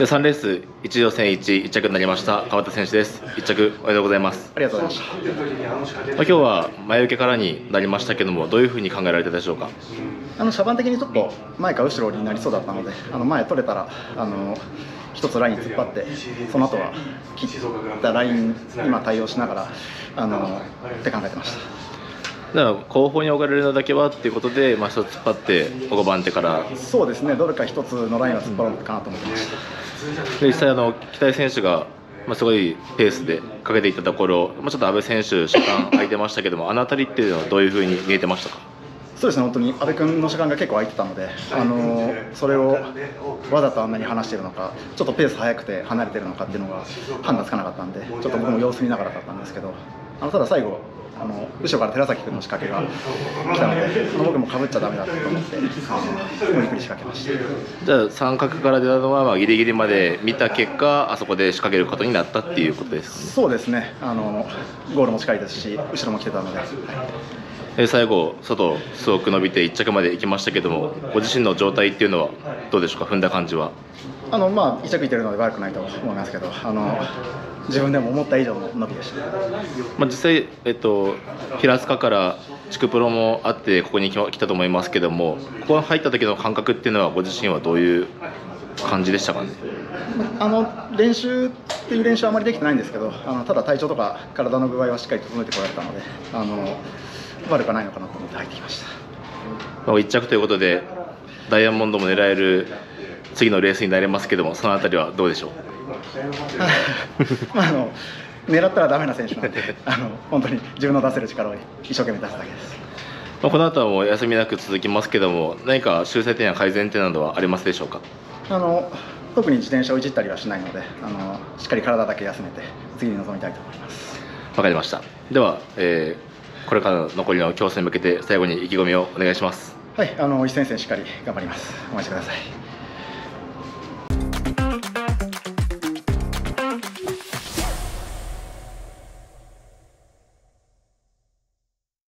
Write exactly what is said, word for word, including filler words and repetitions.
でさんレースいち予選いち、いっ着になりました川田選手です。いっ着おめでとうございます。 ありがとうございました。 まあ、今日は前受けからになりましたけども、どういうふうに考えられたでしょうか。 あの初盤的にちょっと前か後ろになりそうだったので、あの前取れたらあの一つライン突っ張って、その後は切ったラインに今対応しながらあのって考えてました。 だから後方に置かれるのだけはっていうことで、まあ、一つ突っ張ってごばん手からそうですね、どれか一つのラインは突っ張ろうかなと思ってました。 で実際あの北井選手が、まあ、すごいペースでかけていったところ、まあ、ちょっと阿部選手車間空いてましたけども、あの辺りっていうのはどういうふうに見えてましたか。 そうですね、本当に阿部君の車間が結構空いてたので、あのそれをわざとあんなに離しているのか、ちょっとペース速くて離れてるのかっていうのが判断つかなかったんで、ちょっと僕も様子見ながらだったんですけど、あのただ最後あの後ろから寺崎君の仕掛けが来たので、あの僕もかぶっちゃだめだと思って無理くり仕掛けました。 じゃあ三角から出たのはまあギリギリまで見た結果、あそこで仕掛けることになったっていうことですかね。 そうですね、あのゴールも近いですし後ろも来てたので、はい、 で最後外すごく伸びていっ着まで行きましたけども、ご自身の状態っていうのはどうでしょうか。踏んだ感じはあの、まあ、いっ着いてるので悪くないと思いますけど、あの自分でも思った以上の伸びでした。 まあ、実際、えっと、平塚から地区プロもあってここに来たと思いますけども、ここに入った時の感覚っていうのはご自身はどういう感じでしたかね。 あの練習っていう練習はあまりできてないんですけど、あのただ体調とか体の具合はしっかり整えてこられたので、あの悪くないのかなと思って入ってきました。 いっ着ということでダイヤモンドも狙える次のレースになりますけども、そのあたりはどうでしょう。 まあ、あの狙ったらダメな選手なので、あの本当に自分の出せる力を一生懸命出すだけです。 この後はもう休みなく続きますけども、何か修正点や改善点などはありますでしょうか。 あの特に自転車をいじったりはしないので、あのしっかり体だけ休めて次に臨みたいと思います。 わかりました。では、えー、これからの残りの競争に向けて最後に意気込みをお願いします。 はい、あの一戦戦しっかり頑張ります。お待ちください。